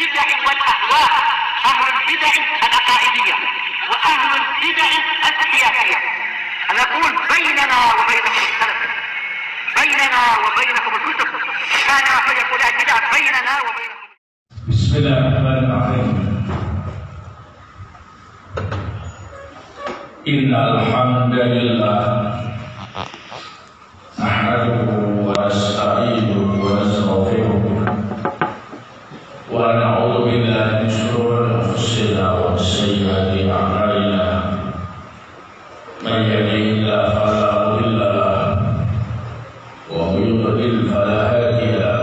البدع والأهواء، أهل البدع العقائدية وأهل البدع السياسية. أنا أقول بيننا وبينكم السلف، بيننا وبينكم الكتب، كان فيقول البدع بيننا وبينكم. بسم الله الرحمن الرحيم. إن الحمد لله نحمده ونستعينه ونستغفره ونعوذ بالله من شرور أنفسنا ومن سيئات أعمالنا. من يهده الله فلا مضل له ومن يضلل فلا هادي له.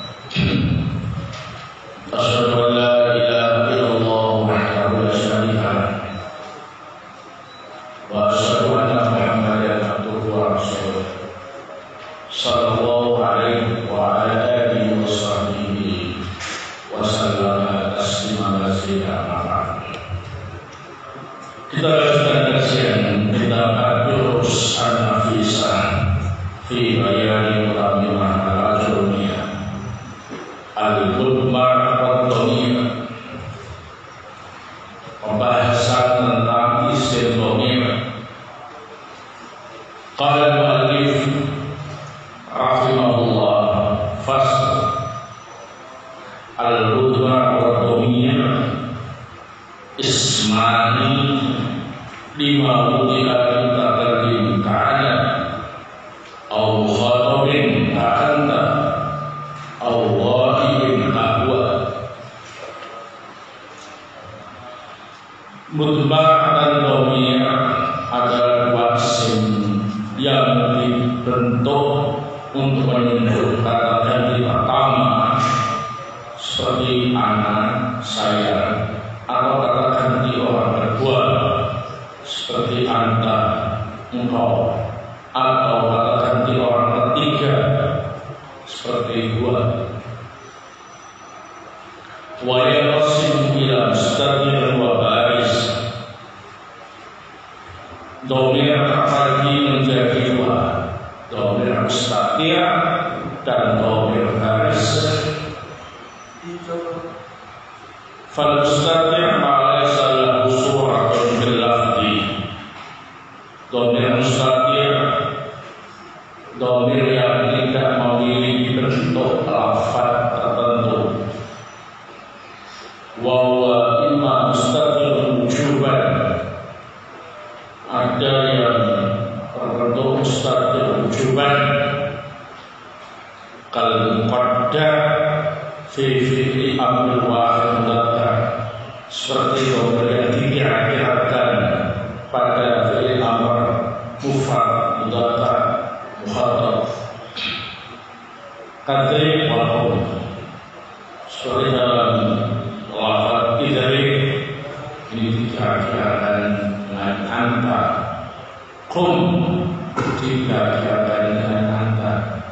أشهد أن لا إله إلا الله وحده لا شريك له وأشهد أن محمدا عبده ورسوله صلى الله عليه وعلى آله وصحبه وسلم تسليما كثيرا. Kita lanjutkan kajian kitab Ad-Durus An-Nafisah fi Bayani Mutamimah Al-Ajurumiyah Al-Mudmar Al-Dhamir, pembahasan tentang isim dhamir. Qala al-muallif rahimahullah, fasl al-mudmar wal-dhamir ismani lima wudi'a mutaqaddim ka'ana aw mukhatabin ka'anta aw ghaibin ka'huwa. Mudmar dan dhamir adalah dua isim yang dibentuk untuk menunjuk kata ganti pertama seperti anak, saya, atau kata ganti orang kedua seperti anta, engkau, atau kata ganti orang ketiga seperti gua. Wa yanqasimu ila mustaqil wa baris. Dhamir terbagi menjadi dua, dhamir mustaqil dan dhamir baris. Fal mustaqil ma laysa lahu suratun bil lafzi. Dhamir mustaqil, dhamir yang tidak memiliki bentuk lafaz tertentu. Wa huwa imma mustaqil wujuban, ada yang berbentuk mustaqil wujuban kal muqaddar fi fi'li amrul wahid mudzakkar, seperti dhamir yang dikira-kirakan pada fi'il amr mufrad mudzakkar mukhatab kadri wal qaum, seperti dalam lafaz idri ini dikira-kirakan dengan anta, kum dikira-kirakan dengan anta.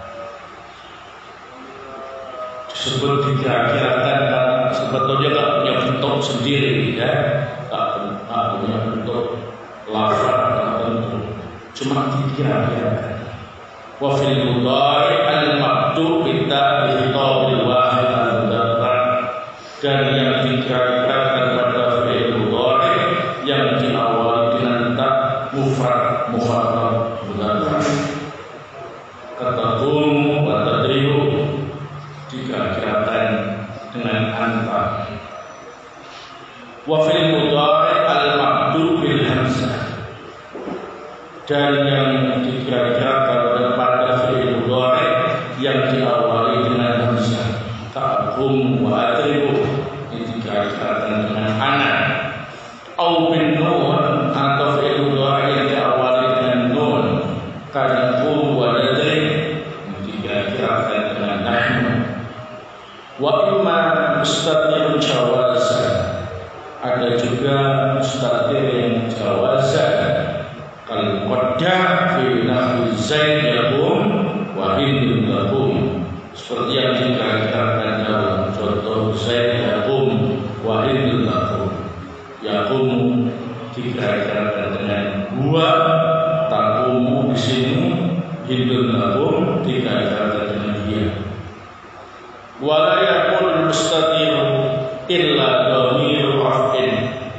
Disebut dikira-kirakan karena sebetulnya tak punya bentuk sendiri, ya, tak punya bentuk lafaz tertentu, cuma dikira-kirakan. Wa fil mudhari al-maktub bi ta'rif bil wahid al-mudzakkar, dan yang dikira-kirakan pada fi'il mudhari yang diawali dengan ta mufrad mukhatab mudzakkar. Kata qum wa tadribu dikira-kirakan dengan anta. Wa fil mudhari al-maktub bil hamzah, dan yang dikira-kirakan pada fi'il mudhari yang diawali dengan hamzah. Ta'hum wa atribu dikira-kirakan dengan ana. Au bin nun, atau fi'il mudhari yang diawali dengan nun, karena hum wa adrib dikira-kirakan dengan nahnu. Wa imma mustaqil jawazan, ada juga mustaqil yang jawazan kal qaddar fi nahwi zaid yaqum wa hindun yaqum, seperti yang dikira-kirakan dalam contoh zaid yaqum wa hindun yaqum. Yaqum dikira-kirakan dengan gua, taqumu di sini, hindun yaqum dikira-kirakan dengan dia. Wala yakul mustaqil illa dhamir raf'in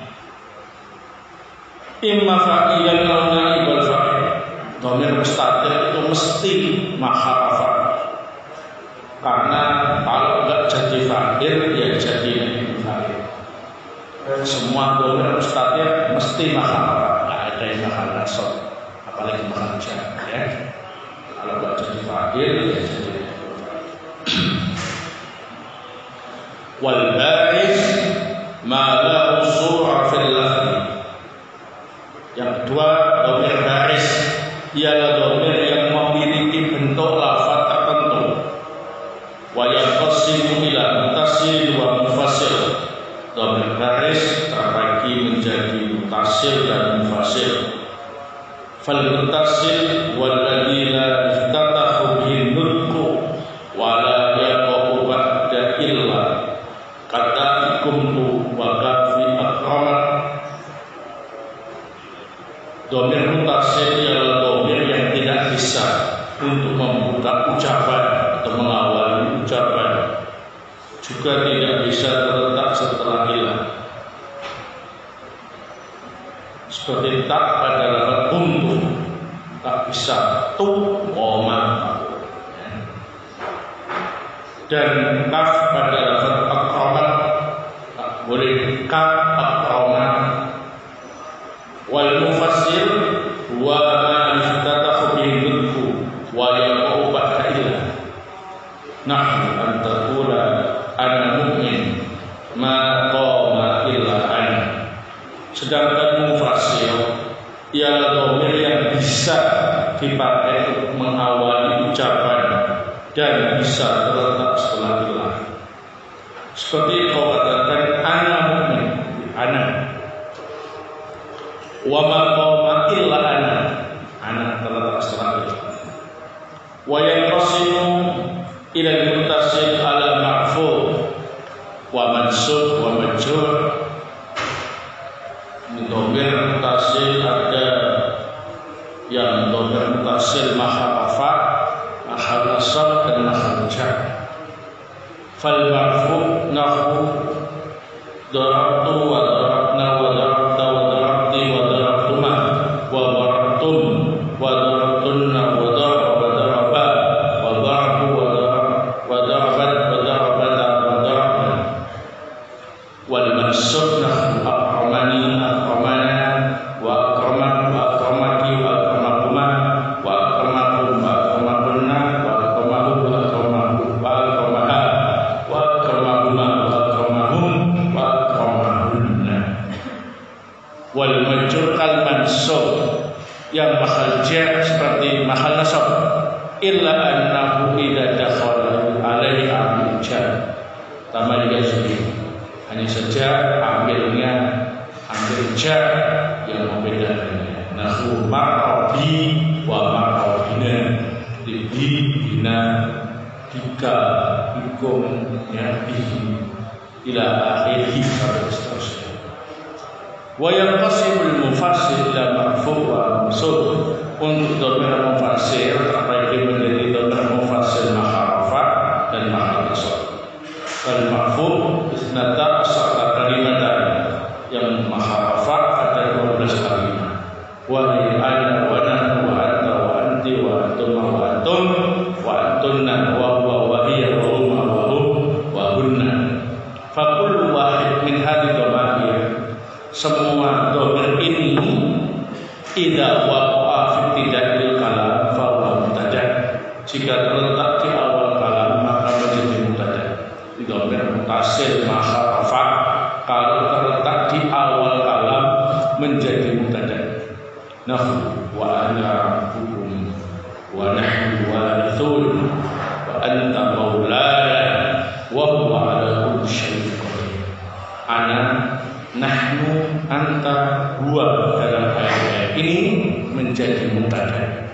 imma fa'ilan aw naibal fa'il. Dhamir mustatir itu mesti maharafat, karena kalau enggak jadi fa'il ya jadi naibul fa'il. Semua dhamir mustatir mesti maharafat, enggak ada yang mahal nasab, apalagi mahal jar ya. Kalau enggak jadi fa'il ya jadi naibul fa'il. Wal baris ma la usura fil lafzi. Yang kedua, dhamir baris ialah dhamir yang memiliki bentuk lafaz tertentu. Wa yanqasimu ila muttasil wa munfasil. Dhamir baris terbagi menjadi muttasil dan munfasil. Fal muttasil walladzi la iftatahu bihi nutqu wa la yaqu ba'da illa kata ikumtu wa kafi akramat. Dhamir muttasil ialah dhamir yang tidak bisa untuk membuka ucapan atau mengawali ucapan, juga tidak bisa terletak setelah hilang. Seperti tak pada lafaz kuntu, tak bisa tu qoma, dan kaf pada lafaz akramat, tak boleh ka akramat. Wal mufassir wa ma iftatahu bihi nutqu wa yaqu ba'da illa nahnu an taqula ana mu'min ma qama illa ana. Sedangkan mufassir ialah dhamir yang bisa dipakai untuk mengawali ucapan dan bisa terletak setelah hilang. Seperti kau katakan ana mu'min, ana, wa ma qama illa ana terletak setelah itu. Wa yanqasimu ila al-muttasil ala ma'ful wa mansub wa majrur. Dhamir muttasil ada yang dhamir muttasil mahal rafa, mahal nasab dan mahal jar. Fal ma'ful nahu darabtu wa darabna wa darabta wa darabti wa darabtuma wa darabtum wa darabtunna wa daraba daraba wa darabu wa darabat wa darabata wa darabna. Wal mansub nahu akramani akramana wa akramat wa akramaki wa akramakuma wa akramakum wa akramakunna wa akramahu wa akramahu wa akramaha wa akramakuma wa akramahum wa akramahunna. Wal majrur kal mansub, yang mahal jar seperti mahal nasab, illa annahu idza dakhala alaihi amil jar. Tambah juga hanya saja ambil jar yang membedakannya. Nahu ma'abi wa ma'abina, di bina, dika, ikum, ya, bihi, ila akhirih, sampai seterusnya. Wa yanqasimul mufassir ila marfu' wa mansub. Untuk dhamir mufassir terbagi menjadi dhamir mufassir maharafat dan mahal nasab. Kal marfu' isnata asara kalimatan, yang maharafat ada 12 kalimat. Wa ana wa nahnu wa anta wa anti wa antum wa antum wa antunna wa huwa wa hiya wa huma wa hum wa hunna. Fa kullu wahid min hadhihi dhamir, semua dhamir ini idza waqa'a fi ibtida'il kalam fa huwa mubtada'. Jika terletak di awal kalam maka menjadi mubtada'. Dhamir muttasil maharafat kalau terletak di awal kalam menjadi mubtada'. Nahnu wa ana rabbukum wa nahnu warithun wa anta maulana wa huwa ala kulli syai'in qadir. Ana, nahnu, anta, huwa dalam ayat ini menjadi mubtada'.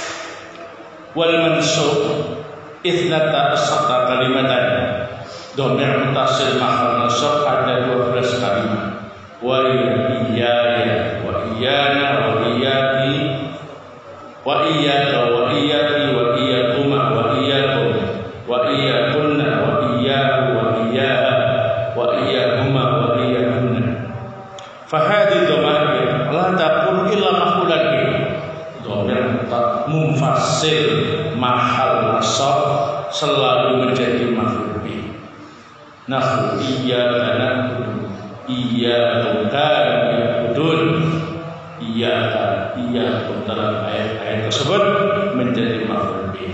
Wal mansub ithnata asrata kalimatan, dhamir muttasil mahal nasab ada 12 kalimat. Wa iyaya wa iyana wa iyaki wa iyaka wa iyaki wa iyakuma wa iyakum wa iyakunna wa iyahu wa iyaha wa iyakum Fahadi dhamir la takun illa maf'ulan bih. Dhamir munfasil mahal nasab selalu menjadi maf'ul bih. Nahu iyyaka na'budu iyyaka na'budun. Iyyaka dalam ayat-ayat tersebut menjadi maf'ul bih.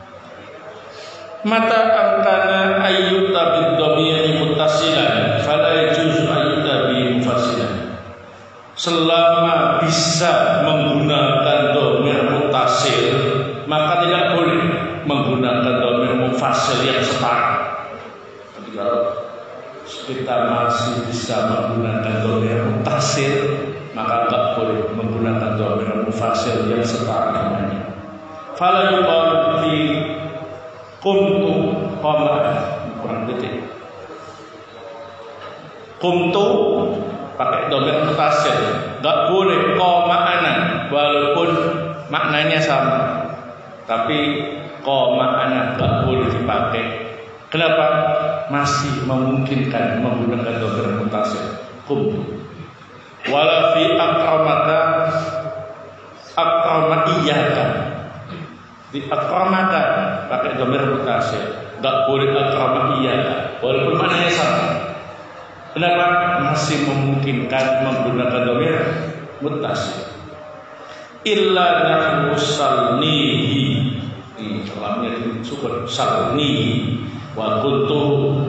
Mata angkana ayyuta bid-dhamiri muttasilan fala yajuzu ayyuta bi mufassilan. Selama bisa menggunakan dhamir muttasil, maka tidak boleh menggunakan dhamir mufassal yang setara. Ketika kita masih bisa menggunakan dhamir muttasil, maka tidak boleh menggunakan dhamir mufassal yang setara dengannya. Fala yuqalu fi qumtu qama'an, kurang detik. Qumtu pakai dhamir muttasil, enggak boleh qama'ana walaupun maknanya sama. Tapi qama'ana enggak boleh dipakai. Kenapa? Masih memungkinkan menggunakan dhamir muttasil. Qumtu. Wala fi akramaka akramaiyaka. Di akramaka pakai dhamir muttasil, enggak boleh akramaiyaka walaupun maknanya sama. Kenapa? Masih memungkinkan menggunakan dhamir muttasil. Illa nahwu salnihi. Ini dalamnya disebut salnihi wa kuntu,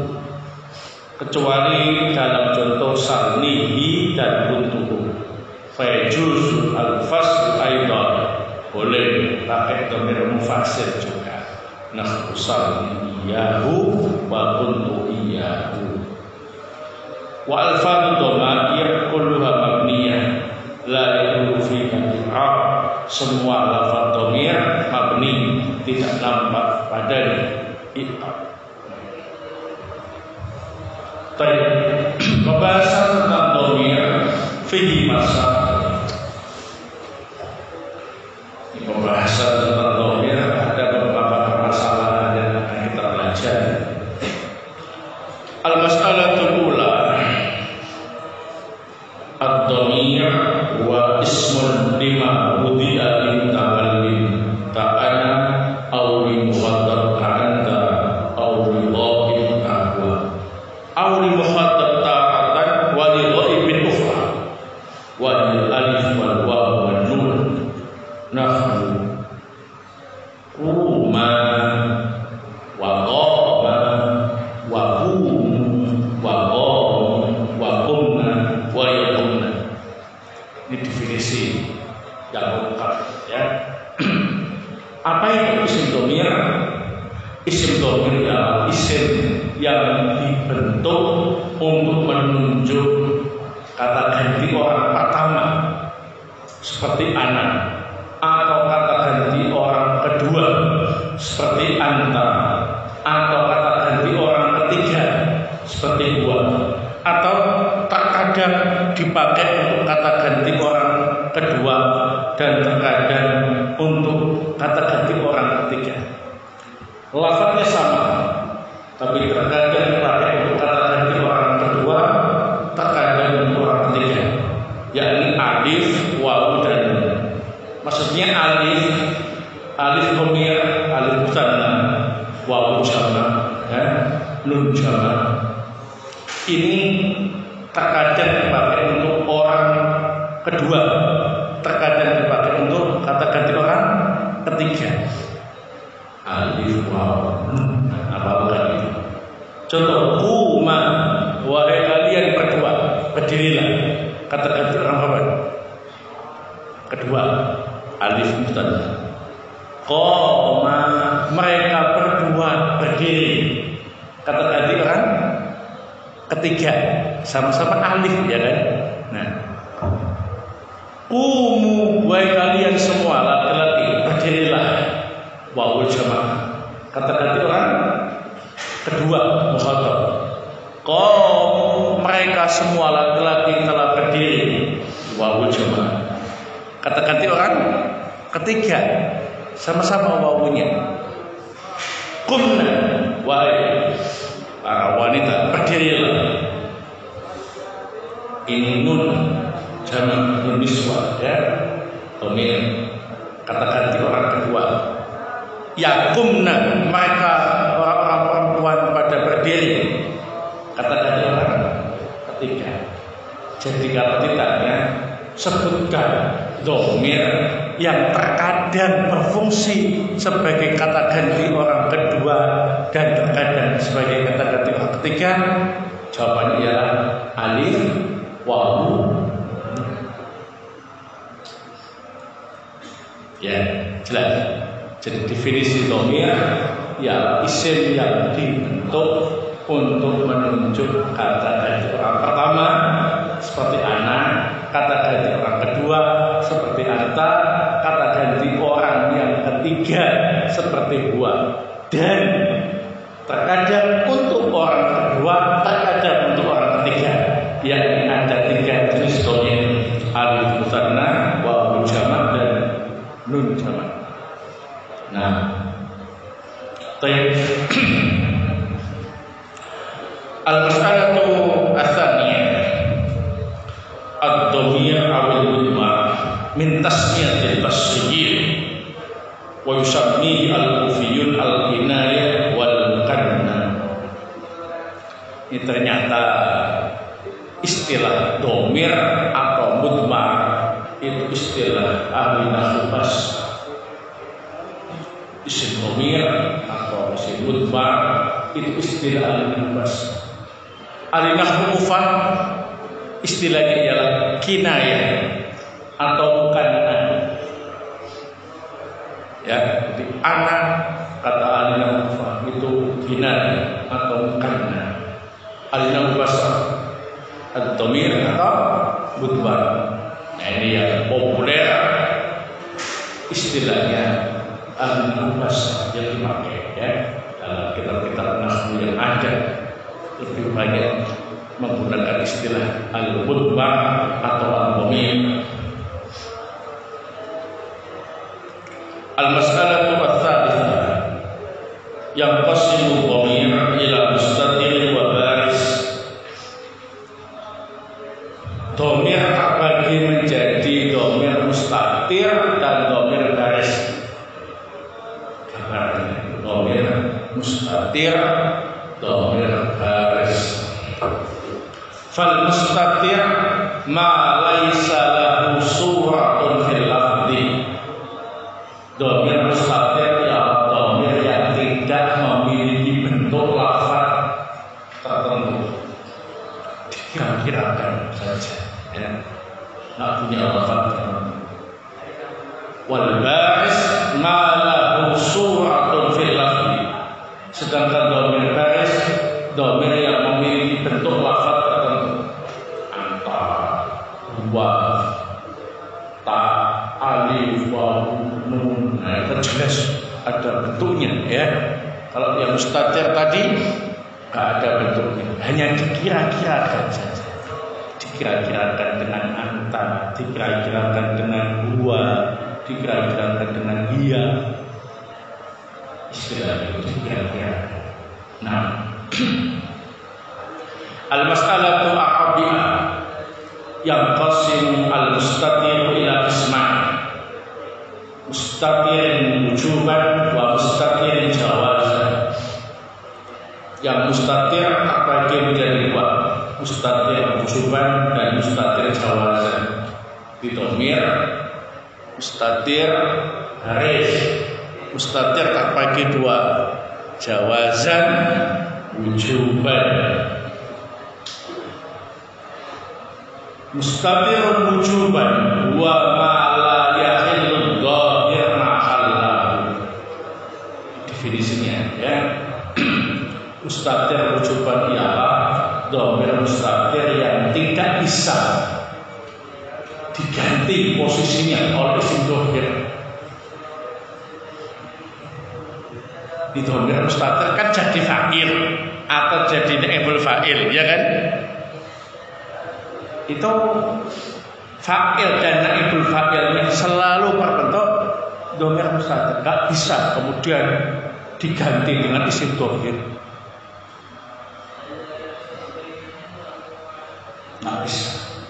kecuali dalam contoh salnihi dan kuntu. Fayajuz al-fasl aidan, boleh pakai dhamir mufassir juga. Nahwu salniyahu wa kuntu iyyahu. Wa alfadhu dhamair kulluha mabniyah la yadullu fiha al-i'rab. Semua lafaz dhamir mabni, tidak nampak padanya i'rab. Pembahasan tentang dhamir fihi masail. Pembahasan tentang dhamir ada beberapa permasalahan yang akan kita pelajari. Al-mas'alatul ula, ad-dhamir wa ismun lima wudi'a lil mutakallim ta'ana aw li mukhatab anta aw li ghaib ahwa aw li mukhatab ta'atan wa li ghaibin ukhra wa lil alif wal waw wan nun. Nahwu kuma wa qama wa qum wa qam wa qumna wa yaqumna. Ini definisi yang lengkap ya. Apa itu isim dhamir? Isim dhamir adalah isim yang dibentuk untuk menunjuk kata ganti orang pertama seperti anak, atau kata ganti orang kedua seperti anta, atau kata ganti orang ketiga seperti huwa, atau terkadang dipakai untuk kata ganti orang kedua dan terkadang untuk kata ganti orang ketiga. Lafaznya sama, tapi terkadang dipakai untuk kata ganti orang kedua, terkadang untuk orang ketiga, yakni alif, waw dan nun. Maksudnya alif dhamir, alif musanna, waw jamak, ya, nun jamak. Ini terkadang dipakai untuk orang kedua, terkadang dipakai untuk kata ganti orang ketiga. Alif, waw, nun, apa-apa itu. Contoh, kuma, wahai kalian berdua, berdirilah. Kata ganti orang apa? Kedua, alif musanna. Qoma, mereka berdua berdiri. Kata ganti orang ketiga, sama-sama alif ya kan. Nah, qumu, wahai kalian semua laki-laki berdirilah. Waw jamak. Kata ganti orang kedua mukhatab. Qamu, mereka semua laki-laki telah berdiri. Waw jamak. Kata ganti orang ketiga, sama-sama wawunya. Qumna, wahai para wanita berdirilah. ini nun jamak nun niswah ya, domir kata ganti orang kedua. Yakumna, mereka orang-orang perempuan pada berdiri, kata ganti orang ketiga. Jadi kalau ditanya sebutkan domir yang terkadang berfungsi sebagai kata ganti orang kedua dan terkadang sebagai kata ganti orang ketiga, jawabannya ialah alif, wawu. Ya, jelas. Jadi definisi domir ya isim yang dibentuk untuk menunjuk kata ganti orang pertama seperti anak, kata ganti orang kedua seperti anta, kata ganti orang yang ketiga seperti gua, dan terkadang untuk orang kedua, terkadang untuk orang ketiga. Yang ada 3 jenis domir: alif musanna, wawu jamak, dan nun jamak. Nah, al-mas'alatu ats-tsaniyah ad-dhamir awil mudmar min tasmiyatil basriyyin wa yusammihi al-kufiyyun al-kinayah wal mukanna. Ini ternyata istilah dhamir atau mudmar itu istilah ahli nahwu bas. Isim dhamir atau isim mudmar itu istilah ahli nahwu bas. Ahli nahwu mufan istilahnya ialah kinayah atau mukanna. Ya, jadi anak kata ahli nahwu mufan itu kinayah atau mukanna. Ahli nahwu bas ad-dhamir atau mudmar. Nah, ini yang populer istilahnya ahli nahwu bas yang dipakai ya dalam kitab-kitab nahwu yang ada, lebih banyak menggunakan istilah al-mudmar atau al-dhamir. Al-mas'alatu ats-tsalitsah yang qasimu dhamir ila mustatir wa baris. Dhamir terbagi menjadi dhamir mustatir dan dhamir baris. Dhamir mustatir, dhamir baris. Fal mustatir ma laisa lahu suratun fil lafzi. Dhamir mustatir ya dhamir yang tidak memiliki bentuk lafaz tertentu, dikira-kirakan saja ya, nggak punya lafaz tertentu. Wal baris ma lahu suratun fil lafzi. Sedangkan dhamir baris dhamir yang memiliki bentuk lafaz tertentu, anta, wa, ta, alif, wawu, nun. Nah, itu jelas ada bentuknya ya. Kalau yang mustatir tadi nggak ada bentuknya, hanya dikira-kirakan saja. Dikira-kirakan dengan anta, dikira-kirakan dengan huwa, dikira-kirakan dengan dia. Istilah itu dikira-kirakan. Nah, al-mas'alatu aqabiha yang qasim al-mustatir ila qisman. Mustatir wujuban wa mustatir jawazan. Yang mustatir terbagi menjadi 2, mustatir wujuban dan mustatir jawazan. Di dhamir mustatir baris. Mustatir terbagi 2, jawazan, wujuban. Mustatir wujuban wa ma la yahillu dhahir mahallahu. Definisinya ya. Mustatir wujuban ialah dhamir mustatir yang tidak bisa diganti posisinya oleh isim dhahir. Di dhamir mustatir kan jadi fa'il atau jadi naibul fa'il, ya kan? Itu fa'il dan naibul fa'ilnya selalu berbentuk dhamir mustatir, nggak bisa kemudian diganti dengan isim dhahir. Nggak bisa.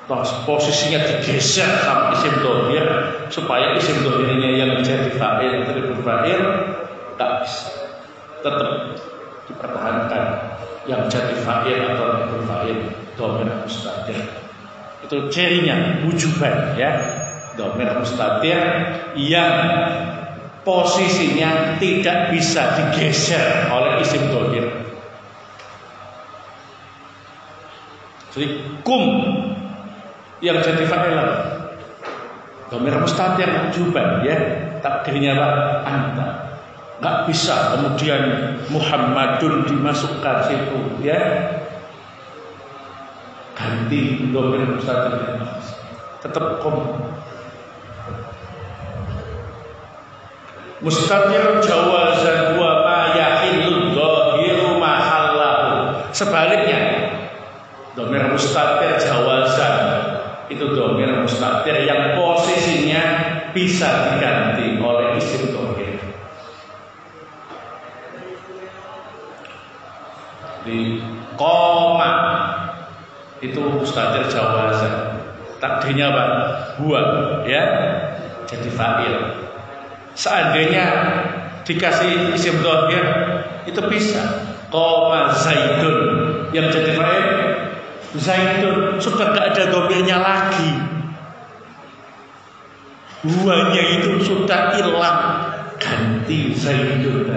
posisinya digeser sama isim dhamir supaya isim dhamirnya yang jadi fa'il atribut fa'il tak bisa, tetap dipertahankan yang jadi fa'il atau atribut fa'il dhamir mustatir. Itu cirinya wujuban ya, dhamir mustatir yang posisinya tidak bisa digeser oleh isim dhamir. Jadi kum yang jadi fa'il dhamir mustatir wujuban ya, takdirnya apa? Anta. Nggak bisa kemudian Muhammadun dimasukkan situ ya, ganti dhamir mustatir, tetap kum. Mustatir jawazan wa ma yahillu dhahiru mahallahu. Sebaliknya dhamir mustatir jawazan itu dhamir mustatir yang posisinya bisa diganti oleh isim dhamir. Di koma itu mustatir jawazan, takdirnya apa? Huwa ya, jadi fa'il. Seandainya dikasih isim dhamir itu bisa. Qoma Zaidun yang jadi fa'il Zaidun, sudah gak ada dhamirnya lagi. Huwanya itu sudah hilang, ganti Zaidun.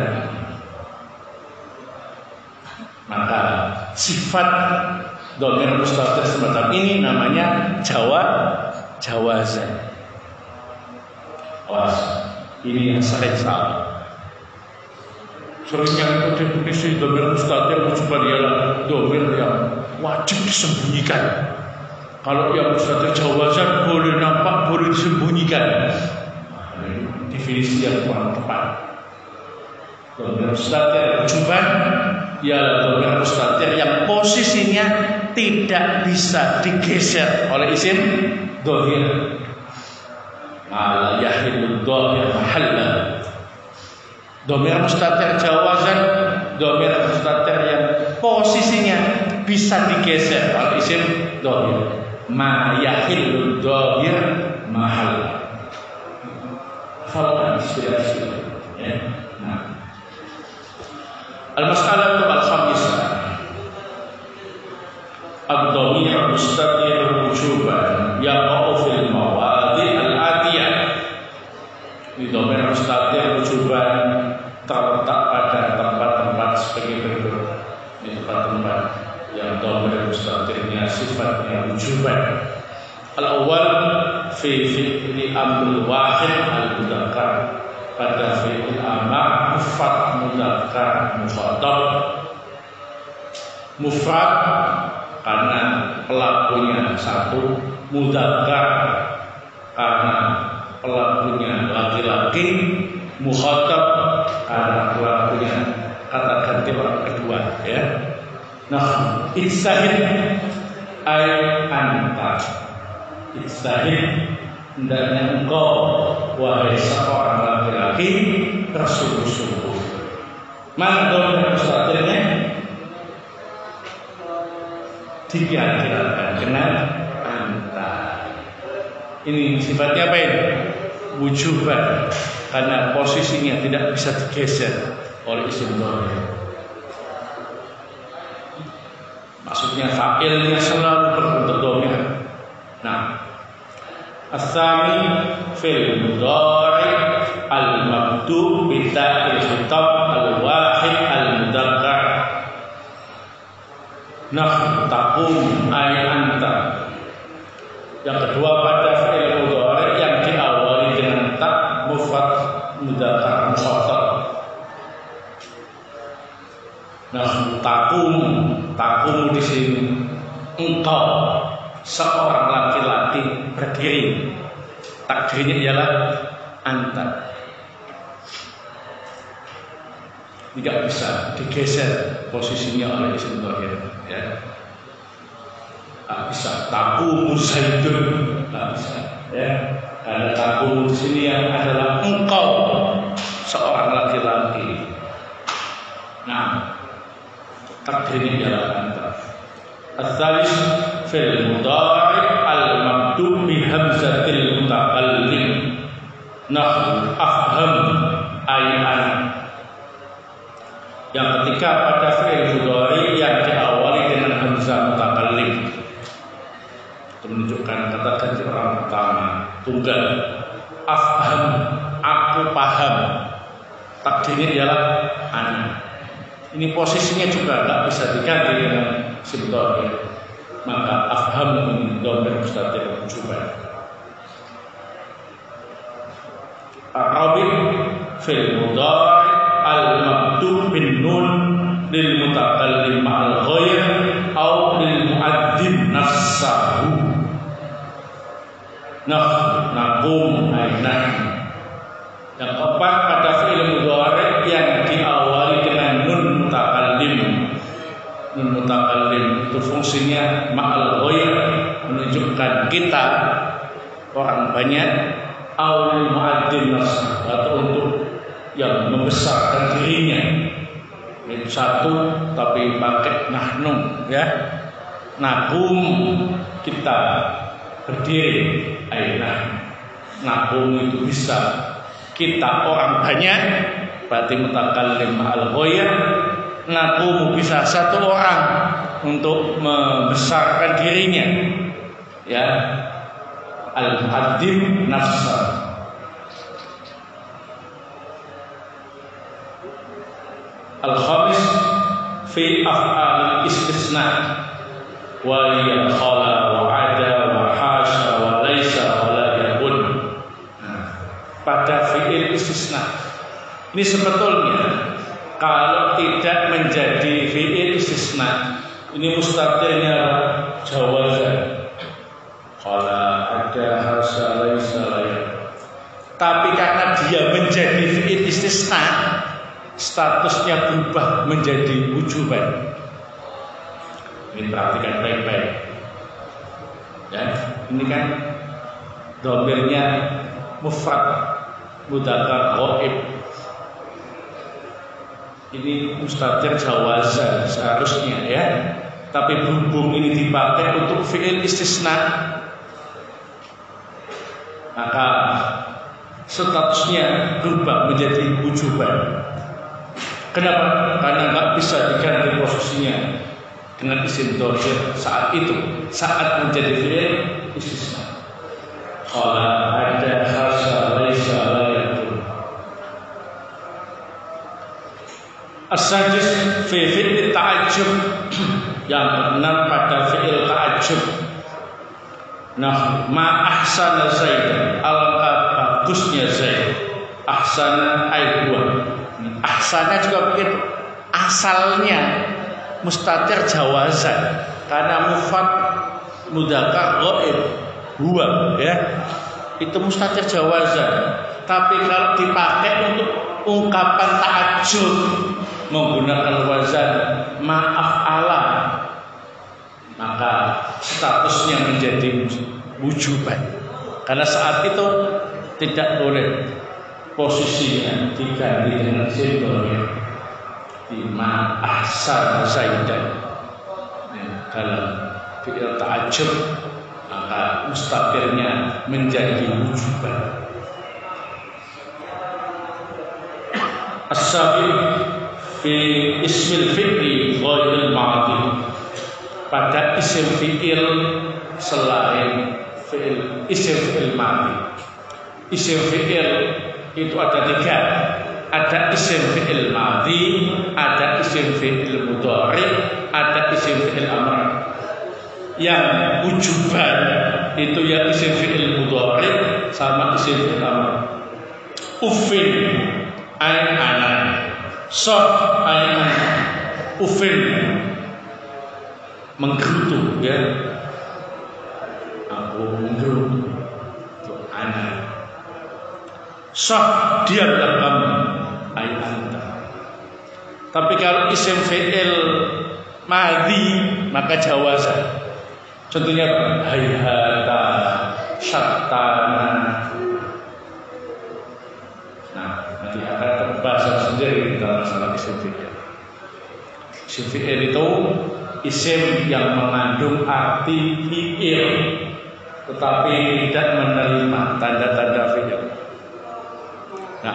Maka sifat dhamir mustatir semacam ini namanya jawazan. Ini yang sering salah. Sering yang definisi dhamir mustatir wujuban ialah dhamir yang wajib disembunyikan. Kalau yang mustatir jawazan boleh nampak, boleh disembunyikan. Definisi yang kurang tepat. Dhamir mustatir wujuban ialah dhamir mustatir yang posisinya tidak bisa digeser oleh isim dhamir. Ala yahillu dhamir mahalla. Dhamir mustatir jawazan, dhamir mustatir yang posisinya bisa digeser oleh isim dhamir. Ma yahillu dhamir mahalla. Falkan inspirasi ya. Nah. Al-mas'alatu al-khamisah. Ad-dhamir mustatir wujuban yaqa'u fil mawadhi' al-atiyah. Di dhamir mustatir wujuban terletak pada tempat-tempat sebagai berikut. Di tempat-tempat yang dhamir mustatirnya sifatnya wujuban. Al-awwal fi fi'li amrul wahid al-mudzakkar, pada fi'il amar mufrad mudzakkar mukhatab. Mufrad karena pelakunya satu, mudzakkar karena pelakunya laki-laki, mukhatab karena pelakunya kata ganti orang kedua ya. Nah, ijtahid ay anta. Ijtahid hendaknya engkau wahai seorang laki-laki bersungguh-sungguh. Mana dhamir mustatirnya? Dikira-kirakan dengan anta. Ini sifatnya apa ini? Wujuban, karena posisinya tidak bisa digeser oleh isim dhamir. Maksudnya fa'ilnya selalu berbentuk dhamir. Nah, as-tsani fil mudhari' al-mabdu' bi ta'il khitab al-wahid al-mudzakkar. Nah, taqum ay anta. Yang kedua pada fi'il mudhari' yang diawali dengan ta mufrad mudzakkar mukhatab. Nah, taqum di sini engkau seorang laki-laki berdiri, takdirnya ialah anta. Tidak bisa digeser posisinya oleh isim dhamir ya. Tak bisa taqumu Zaidun, tak bisa ya. Karena taqumu di sini yang adalah engkau seorang laki-laki. Nah, takdirnya ialah anta. Al-thalis fil mudhari al-mabdu' bi hamzatil mutakallim. Nah, afham ayat yang ketika pada fi'il mudhari yang diawali dengan hamzah mutakallim itu menunjukkan kata ganti orang pertama tunggal. Afham, aku paham, takdirnya ialah ana. Ini posisinya juga nggak bisa diganti dengan simdhari. Maka afham ini dhamir mustatir wujuban. Arabi fil mudhari al-mabdu' bin nun lil mutakallim ma'al ghayr aw lil mu'adzim nafsahu. Naqum ainan. Yang keempat pada fi'il mudhari yang diawali dengan nun mutakallim. Nun mutakallim itu fungsinya ma'al ghayr, menunjukkan kita orang banyak, aw lil mu'adzim nafsahu, atau untuk yang membesarkan dirinya. Itu satu tapi pakai nahnu ya. Naqum kita berdiri, aina. Naqum itu bisa kita orang banyak, berarti mutakallim ma'al ghayr. Naqum bisa satu orang untuk membesarkan dirinya ya. Al-mu'adzim nafsa. Al-khamis fi af'al istisna wa ya khala wa ada wa hasya wa laisa wa la yakun. Pada fi'il istisna ini sebetulnya kalau tidak menjadi fi'il istisna ini mustatirnya jawazan. Khala ada hasya laisa la yakun. Tapi karena dia menjadi fi'il istisna, statusnya berubah menjadi wujuban. Ini perhatikan baik-baik. Ya, ini kan dhamirnya mufrad mudzakkar ghaib. Ini mustatir jawazan seharusnya ya. Tapi berhubung ini dipakai untuk fi'il istisna, maka statusnya berubah menjadi wujuban. Kenapa? Karena nggak bisa diganti posisinya dengan isim dhamir saat itu, saat menjadi fi'il istisna. Khala ada hasya laisa la yakun. As-sadis fi fi'il ta'ajjub, yang benar pada fi'il ta'ajjub. Nah, ma ahsana Zaid, alangkah bagusnya Zaid. Ahsana ay huwa. Ahsana juga begitu. Asalnya mustatir jawazan karena mufrad mudzakkar ghaib huwa ya. Itu mustatir jawazan. Tapi kalau dipakai untuk ungkapan ta'ajjub menggunakan wazan ma'af'ala, maka statusnya menjadi wujuban. Karena saat itu tidak boleh posisinya diganti dengan simbolnya di ma ahsan zaidan dalam fi'il ta'ajjub, maka mustatirnya menjadi wujuban. As-sabi fi ismil fi'li ghairil ma'dhi, pada isim fi'il selain fi'il isim fi'il ma'dhi. Isim fi'il itu ada tiga. Ada isim fi'il madhi, ada isim fi'il mudhari, ada isim fi'il amr. Yang wujuban itu ya isim fi'il mudhari sama isim fi'il amr. Ufin ain anan, soh ain anan. Ufin menggerutu ya. Aku menggerutu itu anan. Soh diamlah kamu ay anta. Tapi kalau isim fi'il madhi maka jawazan. Contohnya hayhata, syattana. Nah, nanti akan terbahas sendiri dalam masalah isim fi'il. Isim fi'il itu isim yang mengandung arti fi'il tetapi tidak menerima tanda-tanda fi'il. Nah,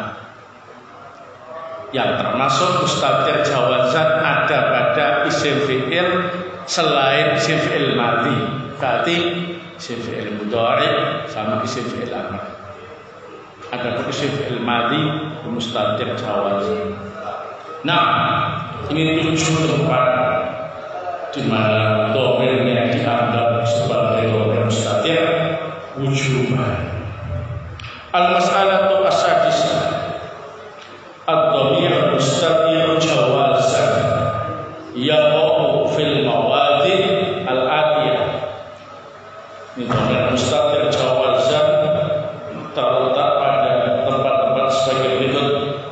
yang termasuk mustatir jawazan ada pada isim fi'il selain isim fi'il madhi, berarti isim fi'il mudhari sama isim fi'il amr. Ada isim fi'il madhi mustatir jawazan. Nah, ini 7 tempat di mana dhamirnya dianggap sebagai dhamir mustatir wujuban. Al-mas'alatu as-sadisah ad-dhamir mustatir jawazan yaqa'u fil mawadi' al-atiyah. Ini dhamir mustatir jawazan terletak pada tempat-tempat sebagai berikut.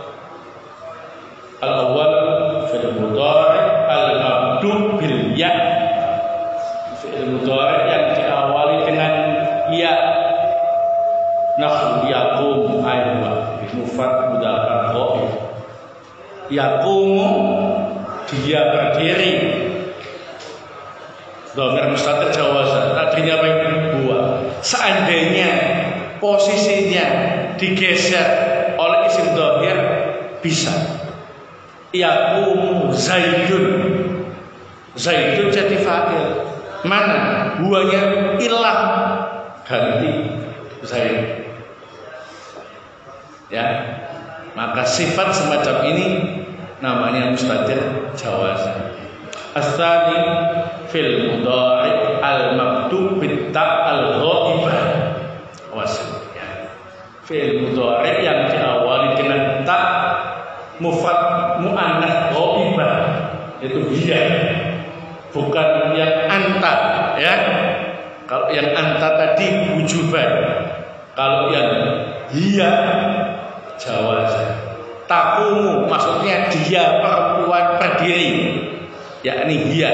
Al-awwal fi'il mudhari' al-mabdu' bil ya'. Fi'il mudhari' yang diawali dengan ya. Nahwu yaqum aywa mufrad mudzakkar ghaib. Yaqumu dia berdiri. Dhamir mustatir jawazan artinya apa? Dua. Seandainya posisinya digeser oleh isim dhamir bisa. Yaqumu Zaidun. Zaidun jadi fa'il. Mana? Huanya ilah. Ganti Zaid. Ya. Maka sifat semacam ini namanya mustatir jawazan. As-tsani fil mudhari' al-maktub bit ta' al-ghaibah. Wasil. Fi'il mudhari' yang diawali dengan ta' mufrad muannats ghaibah, itu dia, bukan yang anta, ya. Kalau yang anta tadi wujuban, kalau yang dia jawazan. Taqumu maksudnya dia perempuan berdiri, yakni dia.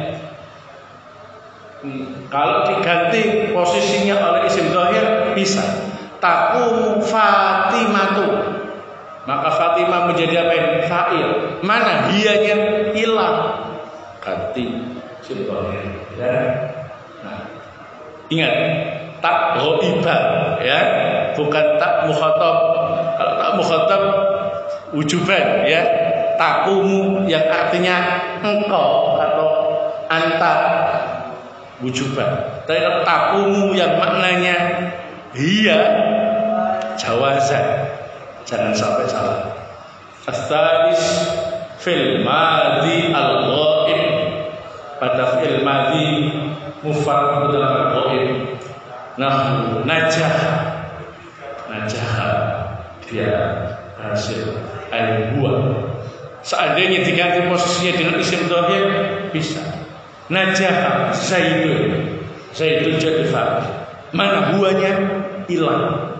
Kalau diganti posisinya oleh isim dhahir bisa. Taqumu Fatimatu. Maka Fatimah menjadi apa yang fa'il. Mana hianya hilang. Ganti isim dhahir. Ya. Nah, ingat tak ghaibah, ya, bukan tak mukhatab. Kalau tak mukhatab wujuban, ya. Taqumu yang artinya engkau atau anta wujuban. Tapi taqumu yang maknanya hiya jawazan. Jangan sampai salah. As-tsalis fil madhi al-ghaib. Pada fi'il madhi mufrad mudzakkar ghaib. Nahwu najah. Najah dia hasil air buah. Seandainya diganti posisinya dengan isim dhahir bisa. Najah Zaidun. Zaidun jadi fa'il. Mana buahnya hilang.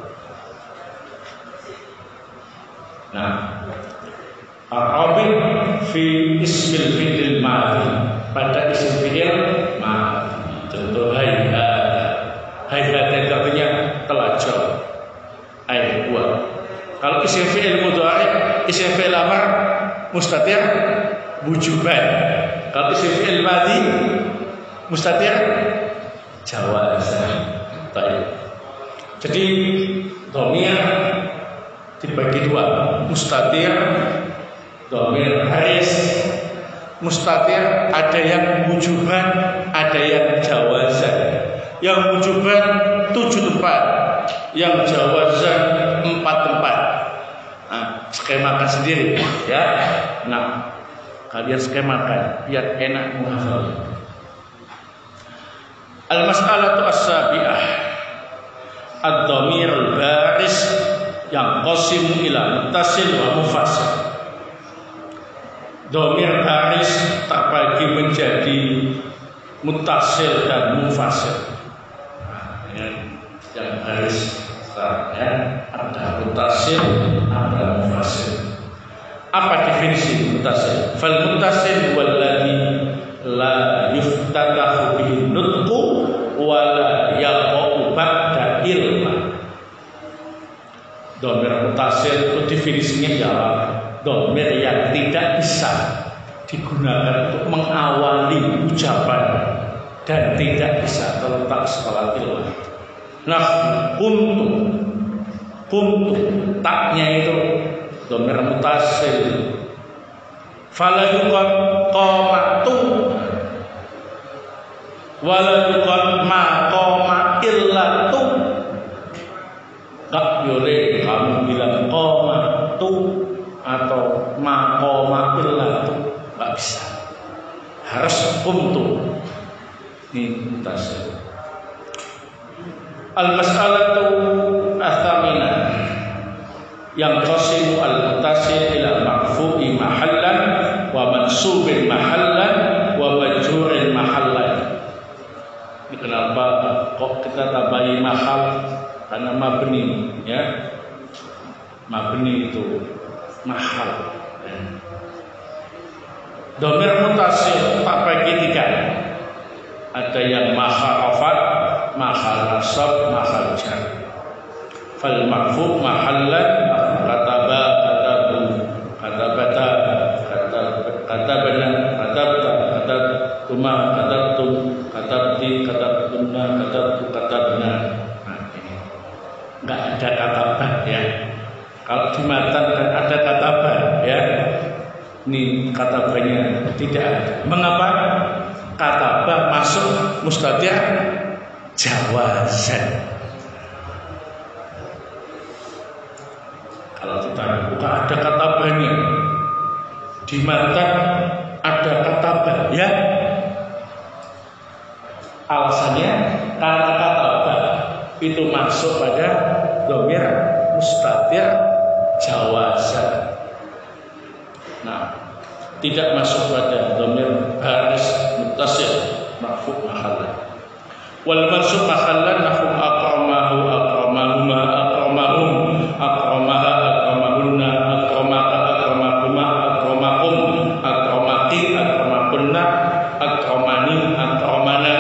Nah, Arabi fi ismil fi'il madhi, pada isim fi'il madhi. Contoh hayhat. Hayhat itu artinya telah jauh. Air buah. Kalau isim fi'il mudhari', isim fi'il amr mustatir wujuban. Kalau isim fi'il madhi mustatir jawazan. Jadi dhamir dibagi dua, mustatir, dhamir haris. Mustatir ada yang wujuban, ada yang jawazan. Yang wujuban 7 tempat, yang jawazan 4 tempat. Nah, skemakan sendiri, ya. Nah, kalian skemakan biar enak menghafal. Al-mas'alatu as-sabi'ah ad-dhamir al-baris yang qasimu ila muttasil wa mufassal. Dhamir baris terbagi menjadi muttasil dan mufassal. Yang baris ya, ada muttasil, ada mufassal. Apa definisi muttasil? Fal muttasil walladhi la yuftatahu bihi nutqu wa la yaqa'u ba'da ilma. Dhamir muttasil itu definisinya adalah dhamir yang tidak bisa digunakan untuk mengawali ucapan dan tidak bisa terletak setelah illah. Nah, kuntu taknya itu dhamir mutasil. Fala yuqad qamatu wala yuqad ma qama illatu. Gak boleh kamu bilang qamatu atau ma qama illatu, gak bisa. Harus kuntu. Ini mutasil. Al-mas'alatu ats-tsaminah yang qasimu al-mutasil ila marfu'i mahallan wa mansubin mahallan wa majrurin mahallan. Ini kenapa kok kita tambahi mahal? Karena mabni, ya. Mabni itu mahal. Dhamir mutasil tak bagi tiga. Ada yang mahal rafat, mahal nasab, mahal jar. Fal marfu mahallan kataba katabu katabata katabana katabta katabtuma katabtum katabti katabtunna katabtu katabna. Enggak ada katabah, ya. Kalau di matan ada katabah, ya. Ini katabahnya tidak ada. Mengapa? Katabah masuk mustatir jawazan. Kalau kita buka ada katabahnya, di matan ada katabah, ya. Alasannya karena katabah itu masuk pada dhamir mustatir jawazan. Nah, tidak masuk pada dhamir baris muttasil marfu mahallan. Wal mansub mahallan nahu aqramahu aqramahuma aqramahum aqramaha aqramahunna aqramaka aqramahuma aqramakum aqramati aqramakunna aqramani aqramana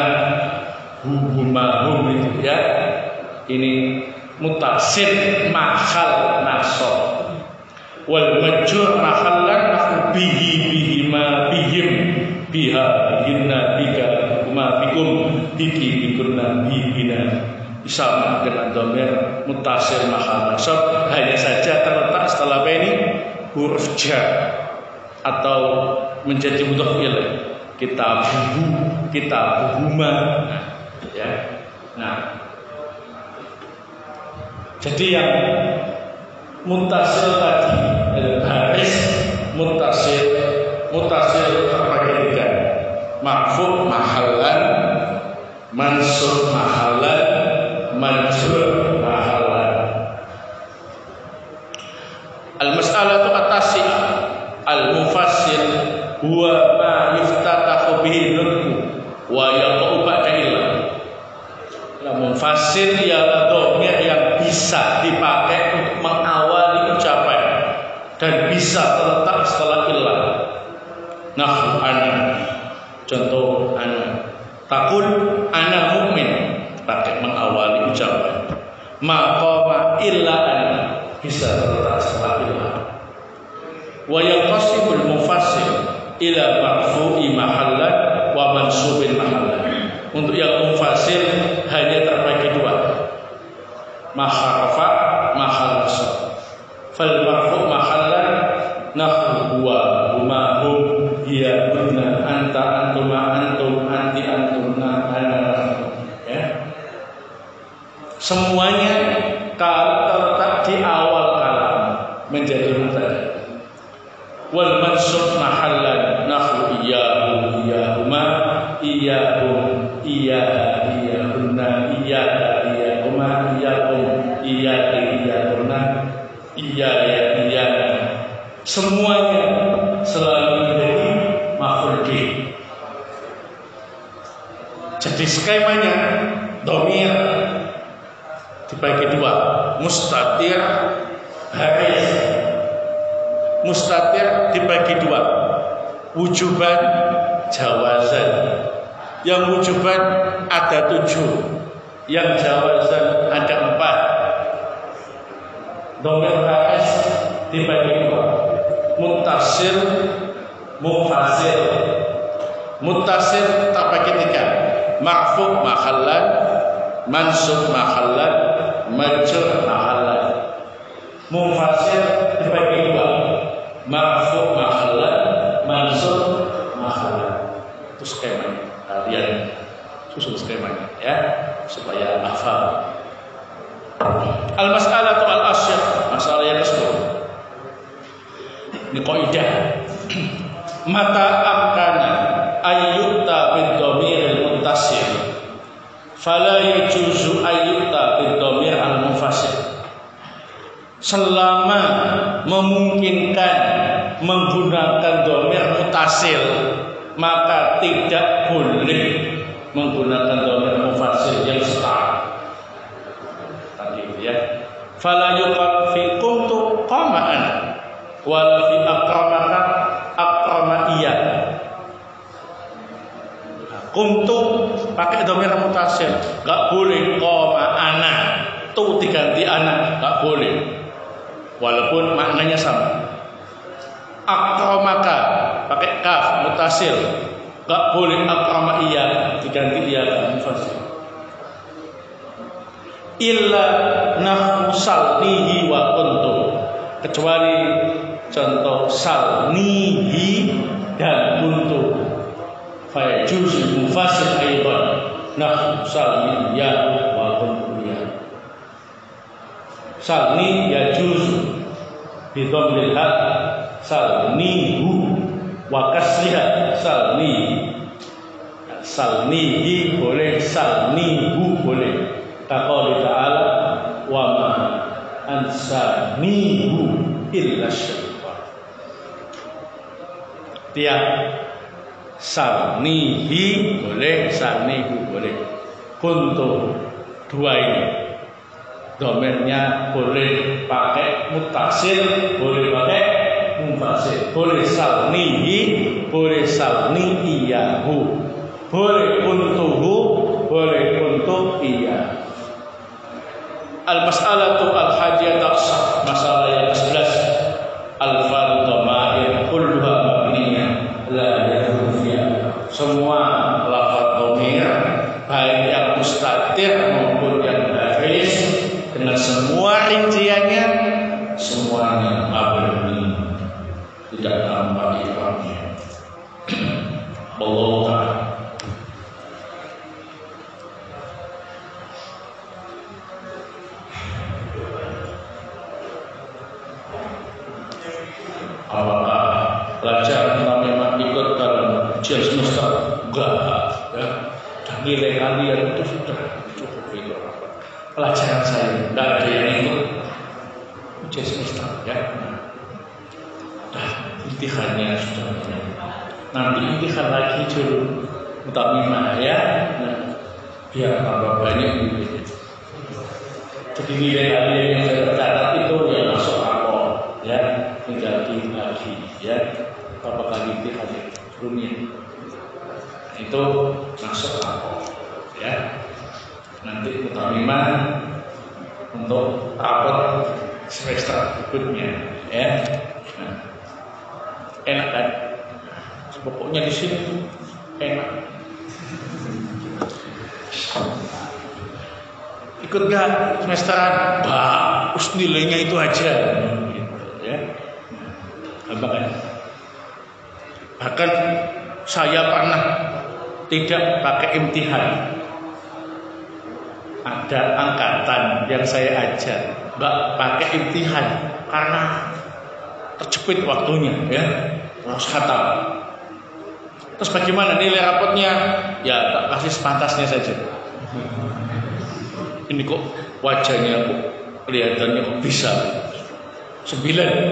hum itu, ya. Ini mutasil mahal nasab. Wal majrur mahallan nahu bihi bihima bihim biha bihinna bika kuma bikum biki bikunna bihina. Sama dengan dhamir mutasil mahal nasab, hanya saja terletak setelah ini huruf jar atau menjadi mudhaf ilaih. Kitabuhuma, ya. Nah, jadi yang mutasil tadi baris mutasil terbagi tiga: marfu mahallan, mansub mahallan, majrur mahallan. Al-mas'alatu at-tasi'ah al-mufassil huwa ma yuftatahu bihi nutqu wa yaqa'u ba'da illah. Mufassil ialah dhamir yang bisa dipakai untuk mengawali ucapan dan bisa terletak setelah illah. Nah, ana, contoh ana, takun ana mukmin, pakai mengawali ucapan. Maqama illa ana, bisa terletak setelah illah. Wa yanqasimul mufassil ila marfu'i mahallan wa mansubin mahallan. Untuk yang mufassil hanya terbagi dua: mahal rafa, mahal nasab. Fal marfu mahallan nahu huwa huma hum hiya kunna anta antuma antum anti antumna ana, ya. Semuanya kalau terletak di awal kalam menjadi mubtada. Wal mansub mahallan nahu iyyahu iyyahuma iyyahum iyyaha iyyahunna iyyaha iyyahuma iyyakum iyyaha iyyakunna iyyaya iyyana. Semuanya selalu menjadi maf'ul bih. Jadi skemanya dhamir dibagi dua: mustatir, baris. Mustatir dibagi dua: wujuban, jawazan. Yang wujuban ada 7, yang jawazan ada 4. Dhamir baris dibagi dua: muttasil, mufassir. Muttasil terbagi 3. Ma'fuf mahallan, mansub mahallan, majrur mahallan. Mufassir dibagi 2. Ma'fuf mahallan, mansub mahallan. Itu skemanya. Kalian susun skemanya ya supaya hafal. Al-mas'alatu al-asyir, masalah yang ke-10. Ini kaidah. Mata amkana ayyuta bid-dhamir al-muttasil fala yajuzu ayyuta bid-dhamir al-mufassir. Selama memungkinkan menggunakan dhamir muttasil, maka tidak boleh menggunakan dhamir mufassir yang setara. Tadi ya. Fala yuqal fi kuntu qamaan wala fi aqramaka aqramaiyah. Kuntu pakai dhamir muttasil, enggak boleh qama ana, tu diganti ana, enggak boleh. Walaupun maknanya sama. Aqramaka pakai kaf muttasil, enggak boleh aqramaiyah diganti iya mufassir. Illa nahwu salnihi wa kuntu, kecuali contoh salnihi dan kuntu. Fa yajuzu mufassir aidan nahwu salniya wa kuntu ya. Salni yajuzu bi dhammil ha, salnihu wa kasriha salni. Salnihi boleh, salnihu boleh. Kaqala ta'ala wa ma ansanihu illa syaitan. Tiap salnihi boleh, salnihu boleh. Kuntu dua ini domainnya boleh pakai muttasil, boleh pakai mufassir. Boleh salnihi, boleh salniyahu, boleh kuntuhu, boleh kuntu iya. Al-mas'alatu al-hadiyatu ashar, masalah yang ke-11. Al-fal dhamair kulluha mabniyah la yadkhulu fiha. Semua lafaz dhamir baik yang mustatir maupun yang baris dengan semua rinciannya semuanya mabni, tidak tanpa iframnya. Allah Ta'ala. Apakah pelajaran kita memang ikut dalam ujian semester? Enggak ya. Dan nilai kalian itu sudah cukup itu apa? Pelajaran saya enggak ada yang ikut ujian semester ya. Nah, imtihannya sudah banyak. Nanti imtihan lagi dulu mutamimah ya. Nah, biar tambah banyak nilainya. Jadi nilai kalian yang saya catat itu yang masuk rapor ya. Tinggal lagi ya berapa kali imtihan sebelumnya itu masuk rapor ya. Nanti mutamimah untuk rapor semester berikutnya ya. Nah, enak kan? Pokoknya di sini tuh enak. Ikut gak semesteran? Bagus nilainya itu aja. Gitu, ya. Gampang kan? Bahkan saya pernah tidak pakai imtihan. Ada angkatan yang saya ajar, Mbak, pakai imtihan karena terjepit waktunya, ya, harus khatam. Terus bagaimana nilai rapotnya? Ya, tak kasih sepantasnya saja. Ini kok wajahnya kok kelihatannya kok bisa 9.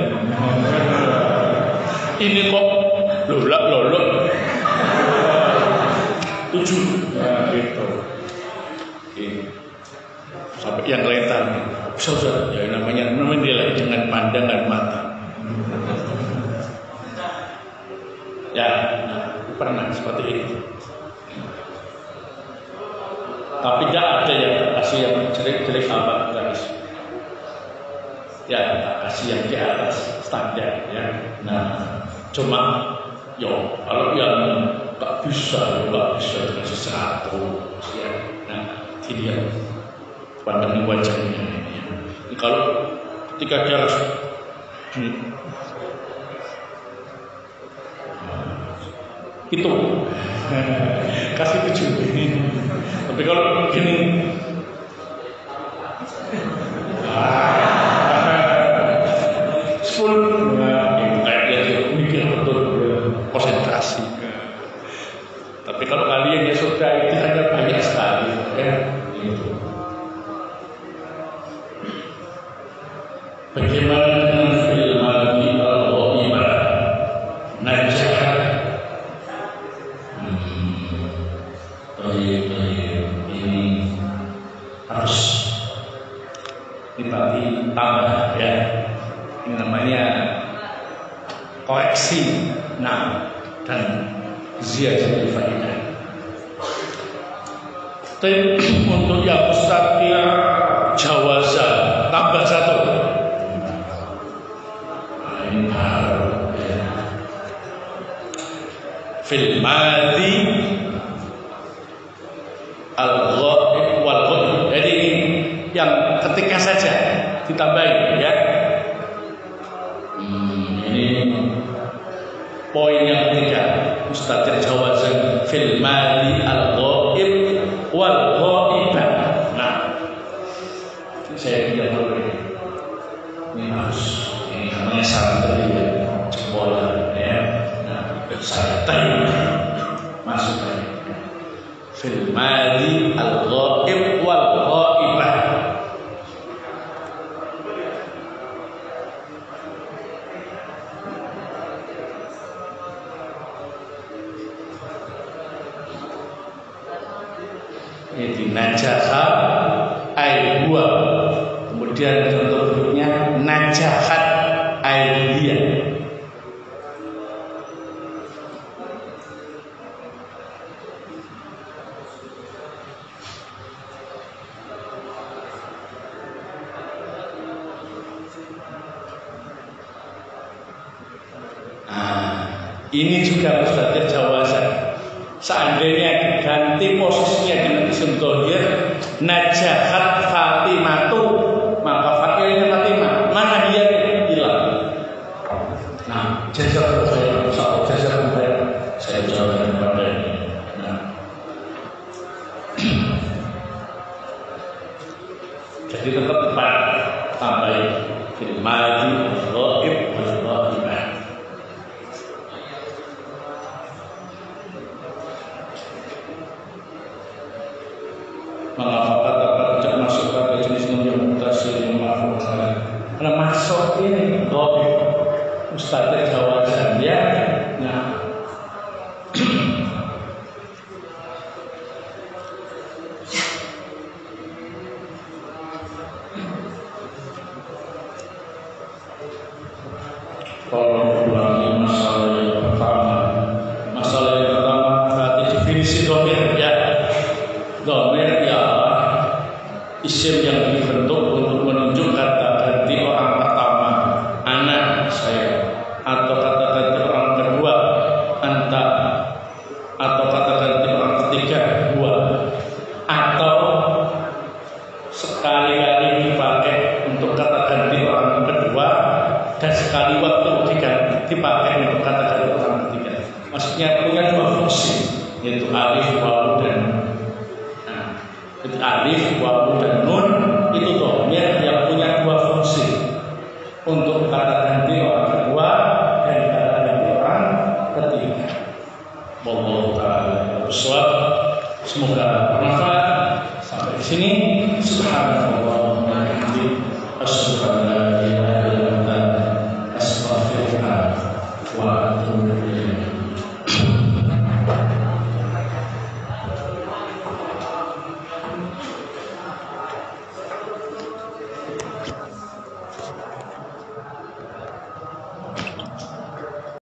Ini kok lolok 7. Ya, gitu. Sampai yang kelihatan bisa ya namanya menilai dengan pandangan mata. Ya, pernah seperti itu. Tapi tidak ada yang kasih yang jelek-jelek apa guys. Ya, kasih yang di atas standar ya. Nah, cuma Yo, kalau yang nggak bisa dikasih 100 ya. Nah, dilihat pandangan wajahnya. Kalau ketika dia harus itu kasih 7. Tapi kalau begini mikir betul, konsentrasi. Tapi kalau kalian ya sudah itu hanya banyak sekali ya. Itu. Bagaimana dengan film al-ghaibah najah? Ini harus ditambah ya. Ini namanya koreksi dan ziyadatul faidah. Tapi untuk yang mustaqil jawaza tambah 1. Fil madhi al-ghaib wal ghaib. Jadi ini yang ketika saja ditambahin ya. Ini poin yang ketiga, mustatir jawazan fil madhi al-ghaib wal ghaibah. Nah, saya tidak tahu ini harus ini namanya santri ya, sekolah ya. Saya masuk fil madhi al-ghaib wal ghaibah. Ini najaha ay huwa. Kemudian contoh berikutnya najahat ay hiya. Ini juga mustatir jawazan. Seandainya diganti posisinya dengan isim dhohir najahat Fatimatu, maka fakirnya Fatimah, mana dia hilang. Nah, jazakum khairan. Saya jawabkan kepada ini. Nah, jadi tetap tambah fil madhi al-ghaib wal ghaibah. Mengapa kata-kata tidak masuk pada jenis nun yang mutasil yang ma'ruf? Karena masuk ini ghaib mustatir jawazan ya. Nah, kalau ulangi masalah yang pertama berarti definisi dhamir ya. Dhamir ya isim yang dibentuk untuk menunjuk kata ganti orang pertama, anak saya, atau kata ganti orang kedua, anta, atau kata ganti orang ketiga, gua, atau sekali-kali dipakai untuk kata ganti orang kedua dan sekali waktu dipakai untuk kata ganti orang ketiga. Maksudnya punya 2 fungsi, yaitu alif, wawu, dan nun. Itu alif, wawu, dan nun